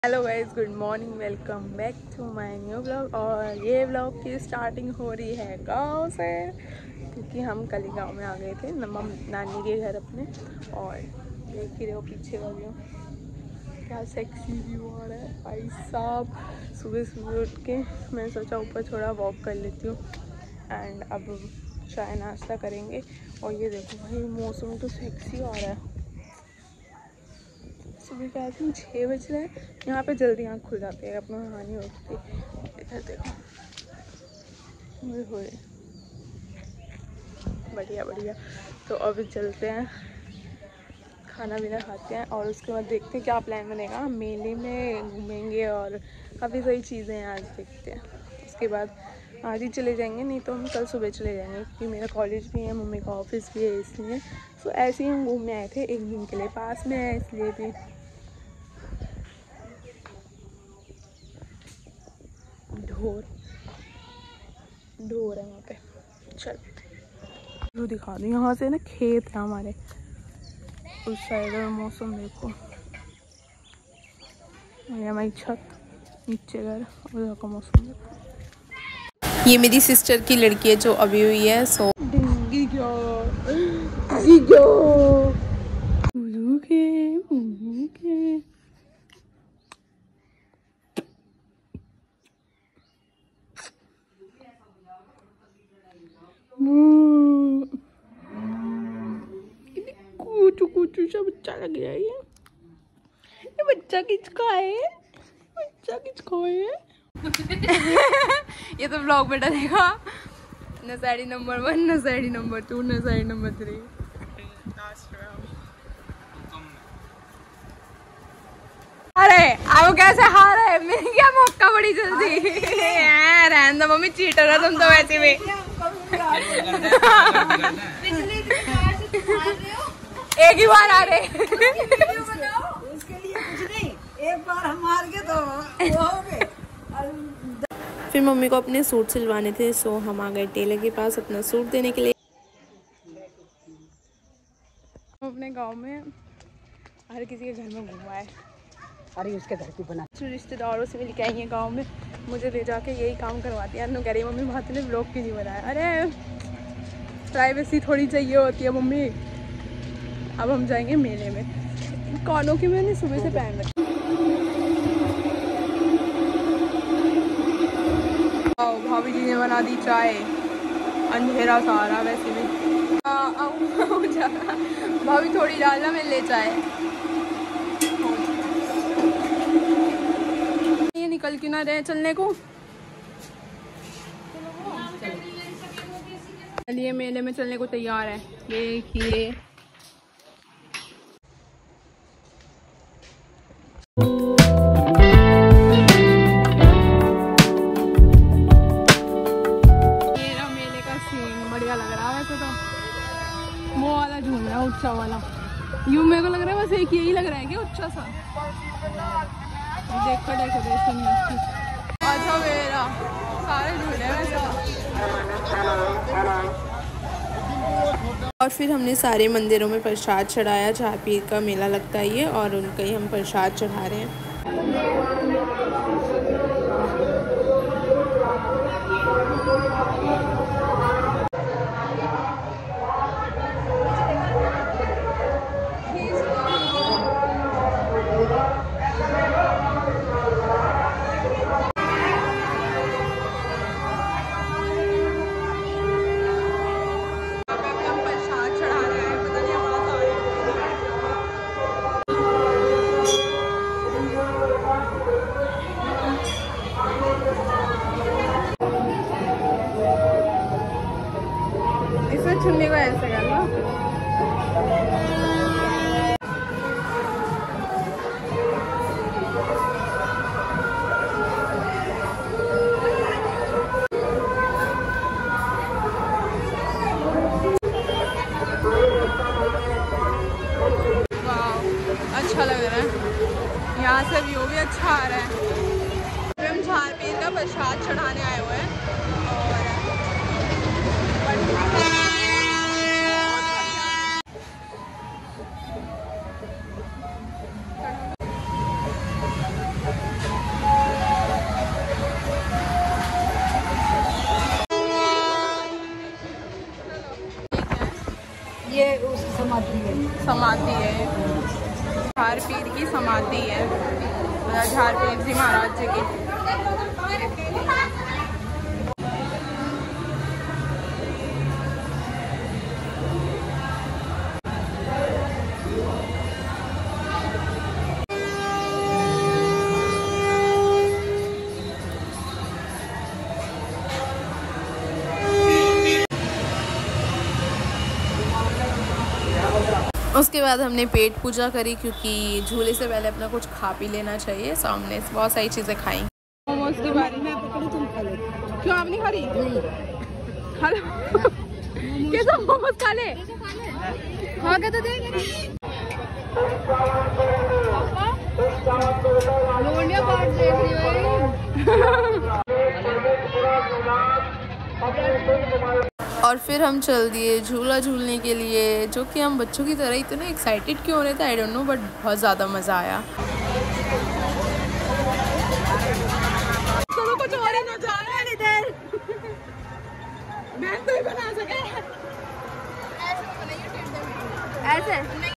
Hello guys, good morning, welcome back to my new blog. और ये blog की starting हो रही है गांव से, क्योंकि हम कल ही गांव में आ गए थे नानी के घर अपने। और देख ही रहे हो पीछे का व्यू, क्या सेक्सी व्यू आ रहा है भाई साहब। सुबह सुबह उठ के मैंने सोचा ऊपर थोड़ा वॉक कर लेती हूँ एंड अब चाय नाश्ता करेंगे। और ये देखो भाई, मौसम तो सेक्सी आ रहा है। सुबह के आते हैं 6 बज रहे हैं, यहाँ पे जल्दी आँख खुल जाती है, अपना नहानी होती है। इधर देखो, हो बढ़िया बढ़िया। तो अभी चलते हैं, खाना पीना खाते हैं और उसके बाद देखते हैं क्या प्लान बनेगा। मेले में घूमेंगे और काफ़ी सारी चीज़ें हैं, आज देखते हैं। उसके बाद आज ही चले जाएंगे, नहीं तो हम कल सुबह चले जाएंगे, क्योंकि मेरा कॉलेज भी है, मम्मी का ऑफिस भी है, इसलिए तो ऐसे ही हम घूमने आए थे एक दिन के लिए, पास में है इसलिए भी। ढोर है वहाँ पे। चल वो दिखा दूँ, यहाँ से ना खेत है हमारे उस साइड। और मौसम देखो, ये हमारी छत, नीचे घर, उधर का मौसम देखो। ये मेरी सिस्टर की लड़की है जो अभी हुई है। सो कुछ सा बच्चा लग रहा है। ये बच्चा किसका है? बच्चा किसका है? ये तो ब्लॉग में डलेगा। नसाड़ी नंबर 1, नसाड़ी नंबर 2, नसाड़ी नंबर 3। अरे अब कैसे हार है, मिल गया मौका बड़ी जल्दी। रहने दो मम्मी, चीटर है तुम तो वैसे भी। एक ही बार आ रहे। उसके लिए कुछ नहीं, एक बार हम हार गए तो वो हो गए। फिर मम्मी को अपने सूट सिलवाने थे, सो हम आ गए टेलर के पास अपना सूट देने के लिए। अपने गांव में हर किसी के घर में घुमा है। अरे उसके घर की बना रिश्तेदारों से मिल के आई है गाँव में, मुझे ले जाके यही काम करवाती है। अनु कह रही है मम्मी भाती ने ब्लॉग क्यों नहीं बनाया। अरे प्राइवेसी थोड़ी चाहिए होती है मम्मी। अब हम जाएंगे मेले में। कानों की मैंने सुबह से पहन रखी। भाभी जी ने बना दी चाय, अंधेरा सा आ रहा वैसे भी। भाभी थोड़ी डालना, मैं ले चाय। ये निकल क्यों ना रहे चलने को। चलिए मेले में चलने को तैयार है, देखिए। बढ़िया लग रहा है वैसे तो। वो वाला झूम रहा है, ऊंचा वाला। यूं मेरे को लग रहा है बस एक यही लग रहा है कि ऊंचा सा। देखो डेकोरेशन अच्छा मेरा सारे झूले हैं वैसे। और फिर हमने सारे मंदिरों में प्रसाद चढ़ाया, जहाँ पीर का मेला लगता है ये, और उनका ही हम प्रसाद चढ़ा रहे हैं। छुन्नी को ऐसे कर लो। वाह, अच्छा लग रहा है। यहाँ से व्यू भी अच्छा आ रहा है। हम झार पीर का प्रसाद चढ़ाने आए हुए हैं और समाधि है, झारपीर की समाधि है, झारपीर जी महाराज जी की। उसके बाद हमने पेट पूजा करी, क्योंकि झूले से पहले अपना कुछ खा पी लेना चाहिए। सामने बहुत सारी चीज़ें खाई। मोमोज की बारी में पकड़ू, तुम खा लो। क्यों आप नहीं खा रही? खा लो। कैसा मोमोज खा ले? खा के तो देख। लोंडिया पार्ट देख रही हो। और फिर हम चल दिए झूला झूलने के लिए, जो कि हम बच्चों की तरह इतने एक्साइटेड क्यों हो रहे थे आई डोंट नो, बट बहुत ज़्यादा मज़ा आया। चलो कुछ और ही ना जाना है इधर। मैं तो ही बना सके। ऐसे नहीं,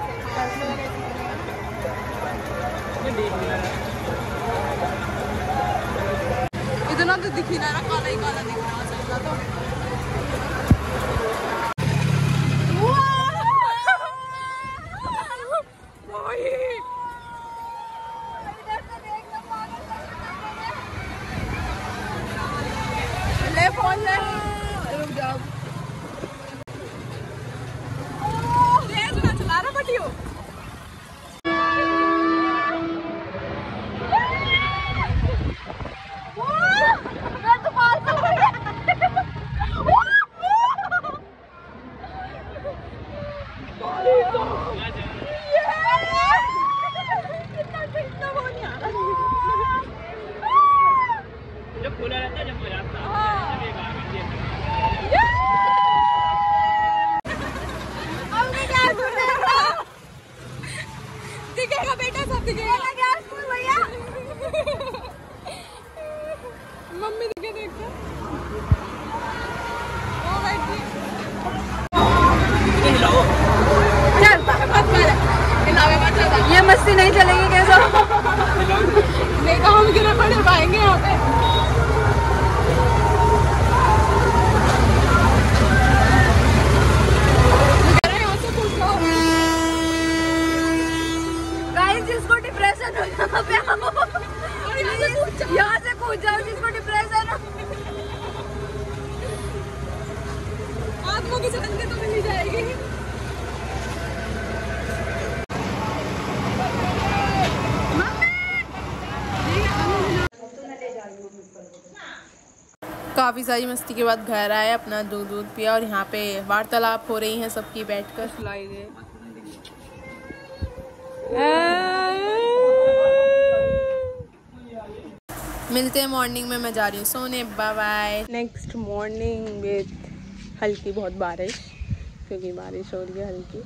इतना तो दिख ही ना रहा, काला ही काला दिख रहा तो। ले फोन ले, रुक जाओ। तेज ना चला रहा बटियो। दिखेगा बेटा, सब दिखेगा। भैया मम्मी दिखे देखो। ये मस्ती नहीं चलेगी कैसा? देखो हम गिरे पड़े पाएंगे यहाँ पे। जिसको डिप्रेशन हो यहाँ पे यहाँ से कूद जाओ, जिसको डिप्रेशन हो। आत्मा की शांति तो मिल जाएगी। काफ़ी सारी मस्ती के बाद घर आए, अपना दूध पिया और यहाँ पे वार्तालाप हो रही हैं सबकी बैठकर। सुनाई दे। मिलते हैं मॉर्निंग में, मैं जा रही हूँ सोने, bye bye. Next morning with हल्की बहुत बारिश, क्योंकि बारिश हो रही है हल्की,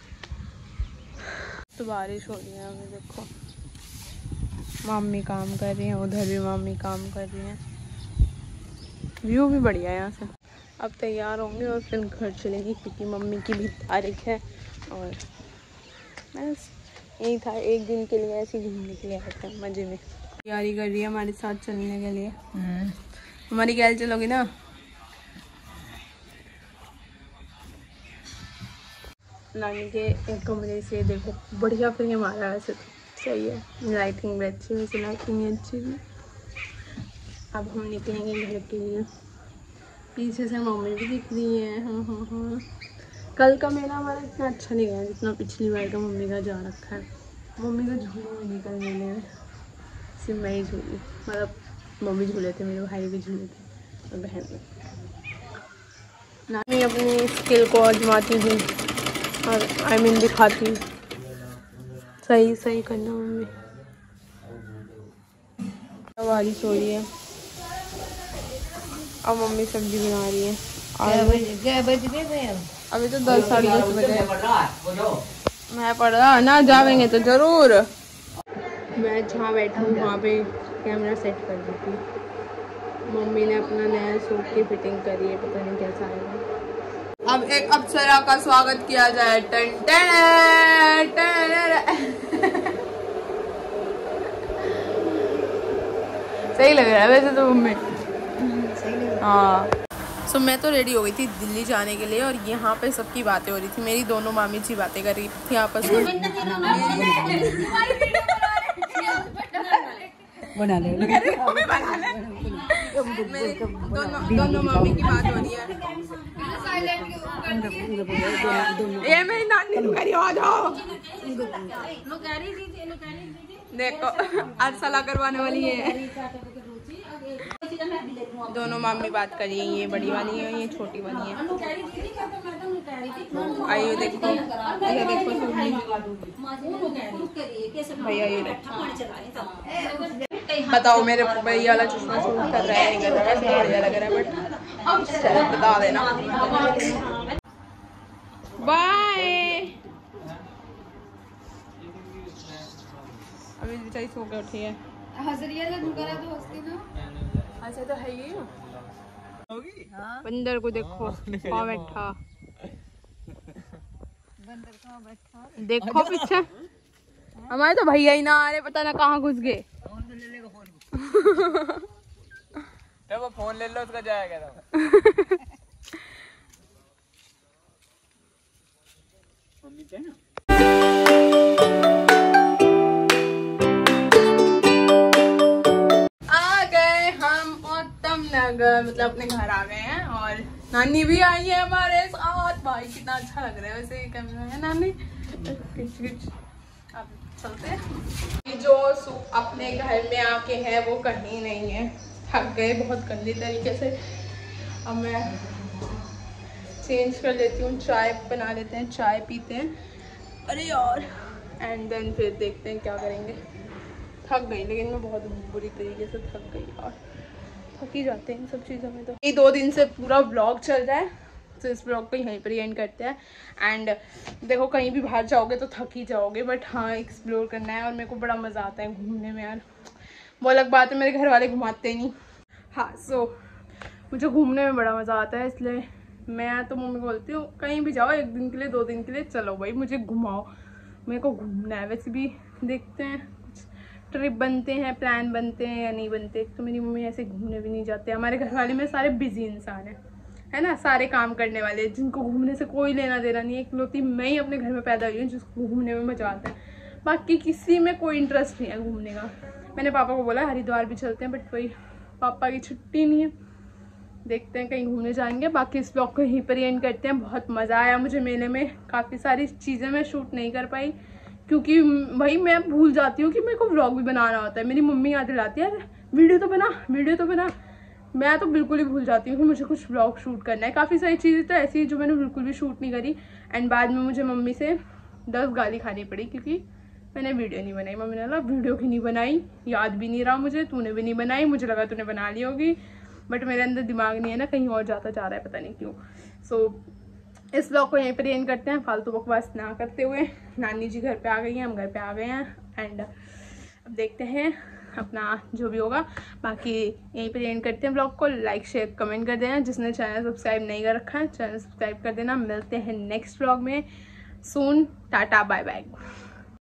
तो बारिश हो रही है। अभी देखो मम्मी काम कर रही हैं, उधर भी मम्मी काम कर रही हैं। व्यू भी बढ़िया है यहाँ से। अब तैयार होंगे और फिर घर चलेंगे, क्योंकि मम्मी की भी तारीख है। और बस यही था, एक दिन के लिए ऐसे घूमने के लिए आए थे, मजे में। तैयारी कर रही है हमारे साथ चलने के लिए। हमारी कैल चलोगी ना? नानी के एक कमरे से देखो बढ़िया फ्रेम आ रहा है, वैसे तो सही है, लाइटिंग भी अच्छी है, वैसे लाइटिंग भी अच्छी है। अब हम निकलेंगे घर के लिए। पीछे से मम्मी भी दिख रही है। हाँ। कल का मेला हमारा इतना अच्छा नहीं गया जितना पिछली बार का मम्मी का जा रखा है। मम्मी तो झूले में निकल मेले में, सिर्फ मैं ही झूली, मतलब मम्मी झूले थे, मेरे भाई भी झूले थे और बहन भी। नानी अपनी स्किल को आजमाती थी और आई मीन दिखाती। सही करना मम्मी। अब बारिश हो रही है, अब मम्मी सब्जी बना रही है। अभी तो 10 साढ़े 10 बजे। मैं पढ़ रहा ना, जाएंगे तो जरूर। मैं जहाँ बैठा हूँ वहाँ पे कैमरा सेट कर दी थी। मम्मी ने अपना नया सूट की फिटिंग करी है, पता नहीं कैसा आएगा। अब एक अप्सरा का स्वागत किया जाए। टन टन टन। सही लग रहा है वैसे तो मम्मी। हाँ सो मैं तो रेडी हो गई थी दिल्ली जाने के लिए और यहाँ पे सबकी बातें हो रही थी। मेरी दोनों मामी जी बातें कर रही थी आपस में। बना ले दोनों मामी की बात हो रही है। ये मेरी नानी करी आ जाओ। देखो आज सलाह करवाने वाली है। दोनों मामी बात कर रही है, ये बड़ी वाली है, ये छोटी वाली है। आइए देखो, ये देखो भैया, ये देखो। बताओ मेरे भैया वाला चश्मा सूट कर रहा है, नहीं कर रहा है, बढ़िया लग रहा है बट बता देना। बाय। अभी बेचारी सो के उठी है। अच्छा तो है ये बंदर को देखो कहाँ बैठा। देखो पीछे हमारे तो भैया ही ना आ रहे, पता ना कहाँ घुस गए। तो वो फोन ले लो उसका जाएगा तो। मम्मी पे ना नगर मतलब अपने घर आ गए हैं और नानी भी आई है हमारे साथ। भाई कितना अच्छा लग रहा है वैसे कैमरा है नानी। अब चलते हैं। जो अपने घर में आके है वो कहीं नहीं है, थक गए बहुत गंदी तरीके से। अब मैं चेंज कर लेती हूँ, चाय बना लेते हैं, चाय पीते हैं। अरे यार एंड देन फिर देखते हैं क्या करेंगे। थक गई लेकिन मैं बहुत बुरी तरीके से थक गई और थक ही जाते हैं इन सब चीज़ों में। तो ये 2 दिन से पूरा व्लॉग चल रहा है तो इस व्लॉग को यहीं पर एंड करते हैं। एंड देखो कहीं भी बाहर जाओगे तो थक ही जाओगे बट हाँ एक्सप्लोर करना है और मेरे को बड़ा मज़ा आता है घूमने में यार। वो अलग बात है मेरे घर वाले घुमाते नहीं। हाँ सो मुझे घूमने में बड़ा मज़ा आता है, इसलिए मैं तो मम्मी को बोलती हूँ कहीं भी जाओ 1 दिन के लिए 2 दिन के लिए चलो भाई मुझे घुमाओ, मेरे को घूमना है। वैसे भी देखते हैं ट्रिप बनते हैं, प्लान बनते हैं या नहीं बनते। तो मेरी मम्मी ऐसे घूमने भी नहीं जाते। हमारे घर वाले में सारे बिजी इंसान हैं, है ना, सारे काम करने वाले जिनको घूमने से कोई लेना देना नहीं है। इकलौती मैं ही अपने घर में पैदा हुई हूँ जिसको घूमने में मजा आता है, बाकी किसी में कोई इंटरेस्ट नहीं है घूमने का। मैंने पापा को बोला हरिद्वार भी चलते हैं बट वही पापा की छुट्टी नहीं है, देखते हैं कहीं घूमने जाएंगे। बाकी इस ब्लॉग को यहीं पर एंड करते हैं। बहुत मज़ा आया मुझे मेले में, काफ़ी सारी चीज़ें मैं शूट नहीं कर पाई क्योंकि भाई मैं भूल जाती हूँ कि मेरे को व्लॉग भी बनाना होता है। मेरी मम्मी याद दिलाती है वीडियो तो बना। मैं तो बिल्कुल ही भूल जाती हूँ कि मुझे कुछ व्लॉग शूट करना है। काफ़ी सारी चीज़ें तो ऐसी जो मैंने बिल्कुल भी शूट नहीं करी एंड बाद में मुझे मम्मी से 10 गाली खानी पड़ी क्योंकि मैंने वीडियो नहीं बनाई। मम्मी ने बोला वीडियो की नहीं बनाई, याद भी नहीं रहा मुझे, तूने भी नहीं बनाई, मुझे लगा तूने बना ली होगी बट मेरे अंदर दिमाग नहीं है ना, कहीं और जाता जा रहा है पता नहीं क्यों। सो इस ब्लॉग को यहीं पर एंड करते हैं फालतू बकवास ना करते हुए। नानी जी घर पे आ गई हैं, हम घर पे आ गए हैं एंड अब देखते हैं अपना जो भी होगा। बाकी यहीं पर एंड करते हैं ब्लॉग को। लाइक शेयर कमेंट कर देना, जिसने चैनल सब्सक्राइब नहीं कर रखा है चैनल सब्सक्राइब कर देना। मिलते हैं नेक्स्ट ब्लॉग में सून। Tata bye bye.